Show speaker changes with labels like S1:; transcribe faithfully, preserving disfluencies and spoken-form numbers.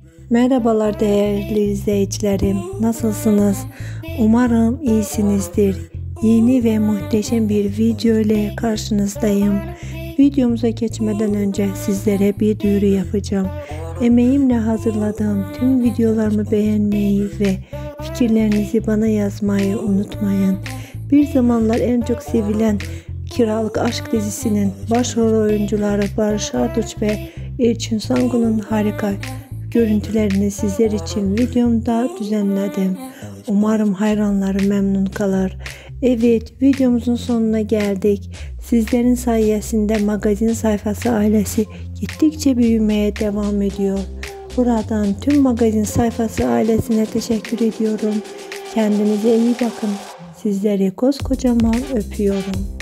S1: Merhabalar değerli izleyicilerim. Nasılsınız? Umarım iyisinizdir. Yeni ve muhteşem bir video ile karşınızdayım. Videomuza geçmeden önce sizlere bir duyuru yapacağım. Emeğimle hazırladığım tüm videolarımı beğenmeyi ve fikirlerinizi bana yazmayı unutmayın. Bir zamanlar en çok sevilen Kiralık Aşk dizisinin başrol oyuncuları Barış Arduç ve Elçin Sangun'un harika görüntülerini sizler için videomda düzenledim. Umarım hayranları memnun kalır. Evet, videomuzun sonuna geldik. Sizlerin sayesinde magazin sayfası ailesi gittikçe büyümeye devam ediyor. Buradan tüm magazin sayfası ailesine teşekkür ediyorum. Kendinize iyi bakın. Sizleri koskocaman öpüyorum.